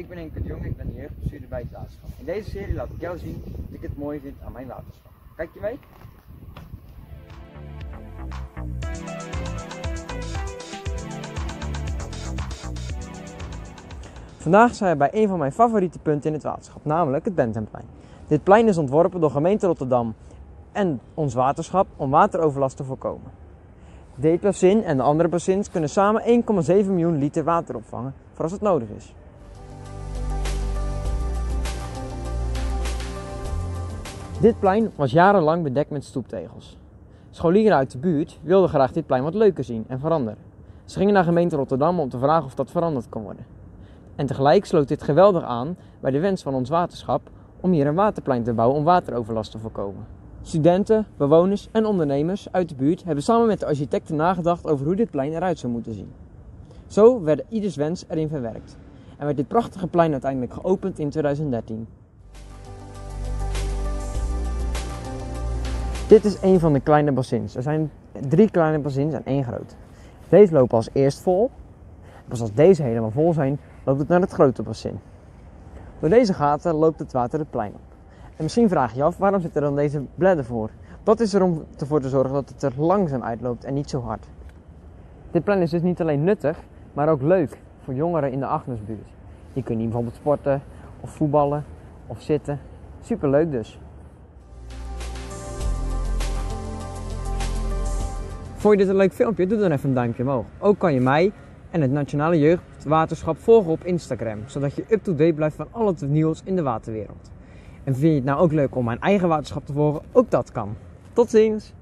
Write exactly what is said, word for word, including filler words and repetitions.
ik ben Henk de Jong, ik ben de jeugdbestuurder bij het waterschap. In deze serie laat ik jou zien wat ik het mooi vind aan mijn waterschap. Kijk je mee? Vandaag zijn we bij een van mijn favoriete punten in het waterschap, namelijk het Benthemplein. Dit plein is ontworpen door gemeente Rotterdam en ons waterschap om wateroverlast te voorkomen. Dit bassin en de andere bassins kunnen samen één komma zeven miljoen liter water opvangen voor als het nodig is. Dit plein was jarenlang bedekt met stoeptegels. Scholieren uit de buurt wilden graag dit plein wat leuker zien en veranderen. Ze gingen naar gemeente Rotterdam om te vragen of dat veranderd kon worden. En tegelijk sloot dit geweldig aan bij de wens van ons waterschap om hier een waterplein te bouwen om wateroverlast te voorkomen. Studenten, bewoners en ondernemers uit de buurt hebben samen met de architecten nagedacht over hoe dit plein eruit zou moeten zien. Zo werd ieders wens erin verwerkt en werd dit prachtige plein uiteindelijk geopend in tweeduizend dertien. Dit is een van de kleine bassins. Er zijn drie kleine bassins en één groot. Deze lopen als eerst vol. Pas als deze helemaal vol zijn, loopt het naar het grote bassin. Door deze gaten loopt het water het plein op. En misschien vraag je je af, waarom zit er dan deze bladder voor? Dat is er om ervoor te zorgen dat het er langzaam uitloopt en niet zo hard. Dit plein is dus niet alleen nuttig, maar ook leuk voor jongeren in de Agnesbuurt. Die kunnen hier bijvoorbeeld sporten, of voetballen, of zitten. Superleuk dus. Vond je dit een leuk filmpje? Doe dan even een duimpje omhoog. Ook kan je mij en het Nationale Jeugdwaterschap volgen op Instagram, zodat je up-to-date blijft van al het nieuws in de waterwereld. En vind je het nou ook leuk om mijn eigen waterschap te volgen? Ook dat kan. Tot ziens!